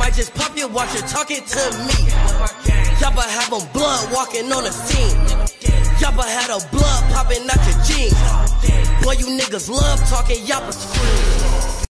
might just pop your watch, you're talking to me. Y'all but have them blood walking on the scene. Y'all but had a blood popping out your jeans. Boy, you niggas love talking, y'all but scream.